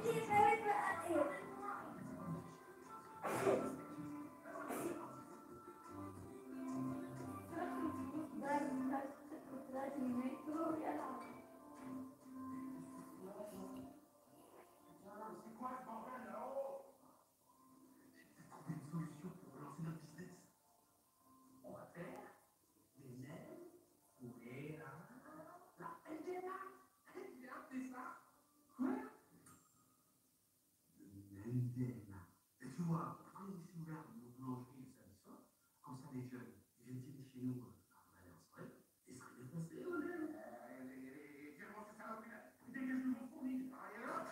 Tu vois, quand il s'est ouvert nos boulangeries le samedi soir, comme ça les jeunes, ils viennent dîner chez nous, on allait en soirée, ils seraient défoncés, viens manger ça là, dégage de mon fourni, par ailleurs.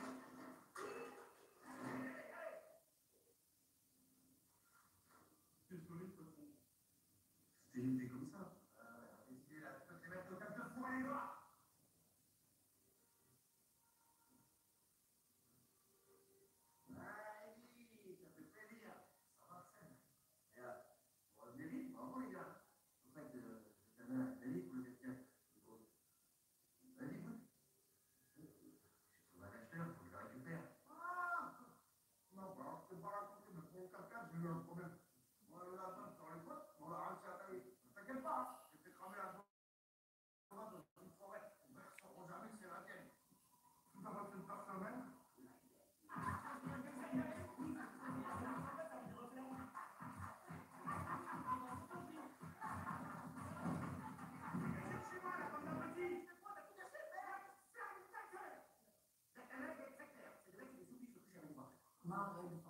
Désolé, patron. C'était une idée comme ça. Ici, là, tu peux te les mettre au table de four les bras. Allez, ça fait plaisir. Ça va, Arsène. Et là, bon, David, bravo les gars. En fait, t'avais un David pour le vestiaire. Vas-y, écoute. J'ai trouvé un acheteur, il faut que je le récupère. Ah non, alors je peux pas raconter, mais pour le 4x4, j'ai eu un problème. Moi, le lapin, sur les potes, on l'a réussi à tailler. T'inquiète pas, hein, j'ai fait cramer la dans une forêt. Ils ne sauront jamais que c'est la tienne. Tout à fait une personnelle. Cherchez-moi la bande d'abrutis. C'est quoi, t'as tout cassé? Ferme ta gueule. C'est le mec qui est très clair. C'est le mec qui est sous-biche, je vais vous voir.